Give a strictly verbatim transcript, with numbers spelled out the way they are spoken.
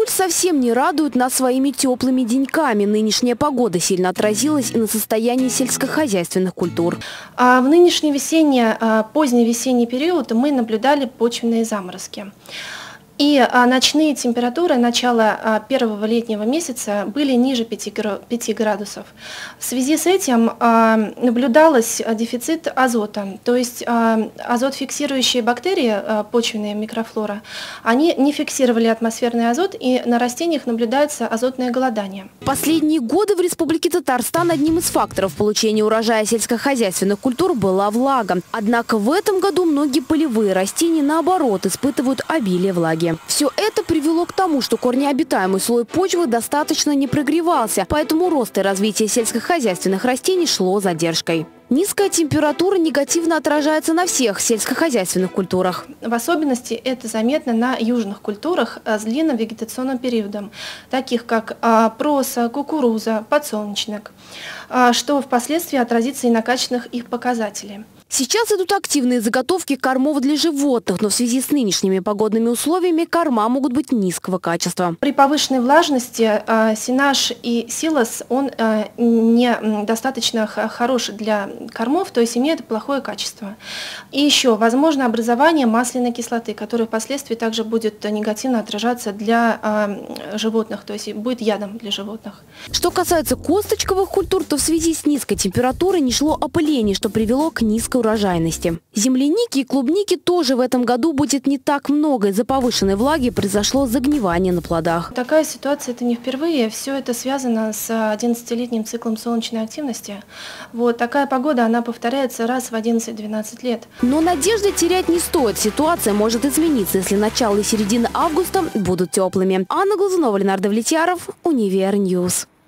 Июль совсем не радует нас своими теплыми деньками. Нынешняя погода сильно отразилась и на состоянии сельскохозяйственных культур. А в нынешний весенний, поздний весенний период мы наблюдали почвенные заморозки. И а, ночные температуры начала а, первого летнего месяца были ниже пяти градусов. В связи с этим а, наблюдался дефицит азота, то есть а, азот-фиксирующие бактерии, а, почвенные микрофлора, они не фиксировали атмосферный азот, и на растениях наблюдается азотное голодание. Последние годы в Республике Татарстан одним из факторов получения урожая сельскохозяйственных культур была влага. Однако в этом году многие полевые растения, наоборот, испытывают обилие влаги. Все это привело к тому, что корнеобитаемый слой почвы достаточно не прогревался, поэтому рост и развитие сельскохозяйственных растений шло задержкой. Низкая температура негативно отражается на всех сельскохозяйственных культурах. В особенности это заметно на южных культурах с длинным вегетационным периодом, таких как проса, кукуруза, подсолнечник, что впоследствии отразится и на качественных их показателей. Сейчас идут активные заготовки кормов для животных, но в связи с нынешними погодными условиями корма могут быть низкого качества. При повышенной влажности э, сенаж и силос он э, не достаточно хорош для кормов, то есть имеет плохое качество. И еще возможно образование масляной кислоты, которая впоследствии также будет негативно отражаться для э, животных, то есть будет ядом для животных. Что касается косточковых культур, то в связи с низкой температурой не шло опыление, что привело к низкой урожайности. Земляники и клубники тоже в этом году будет не так много. Из-за повышенной влаги произошло загнивание на плодах. Такая ситуация это не впервые. Все это связано с одиннадцатилетним циклом солнечной активности. Вот такая погода, она повторяется раз в одиннадцать-двенадцать лет. Но надежды терять не стоит. Ситуация может измениться, если начало и середина августа будут теплыми. Анна Глазунова, Ленардо Влетьяров, Универньюз.